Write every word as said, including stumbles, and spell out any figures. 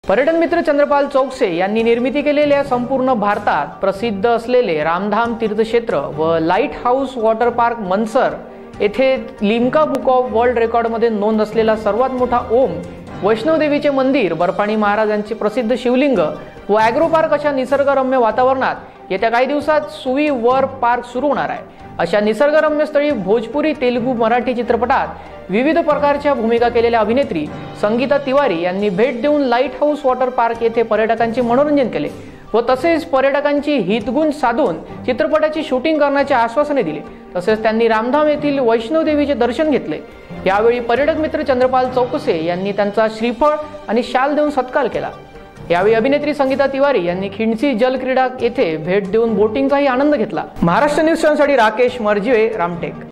पर्यटन मित्र चंद्रपाल चौकसे यांनी निर्मिती केलेल्या संपूर्ण भारतात प्रसिद्ध असलेले रामधाम तीर्थक्षेत्र व light house water park Mansar येथे Limca book of world record मध्ये नोंद असलेला सर्वात मोठा ओम, वैष्णोदेवीचे मंदिर, बर्फानी महाराजांचे प्रसिद्ध शिवलिंग व ॲग्रो पार्क अशा निसर्गरम्य वातावरणात येत्या काही दिवसात सुवी वर पार्क सुरू होणार आहे। अशा निसर्गरम्य स्थळी भोजपुरी, तेलुगू, मराठी चित्रपटात विविध प्रकारच्या भूमिका केलेल्या अभिनेत्री संगीता तिवारी यांनी भेट देऊन लाईट हाऊस वॉटर पार्क येथे पर्यटकांचे मनोरंजन केले व तसेच पर्यटकांची हितगुण साधून चित्रपटाची शूटिंग करण्याचे आश्वासने दिले। तसेच त्यांनी रामधाम येथील वैष्णोदेवीचे दर्शन घेतले। यावेळी पर्यटक मित्र चंद्रपाल चौकसे यांनी त्यांचा श्रीफळ आणि शाल देऊन सत्कार केला। यावेळी अभिनेत्री संगीता तिवारी यांनी खिंडसी जल क्रीडा येथे भेट देऊन बोटिंगचाही आनंद घेतला। महाराष्ट्र न्यूज साठी राकेश मर्जिवे, रामटेक।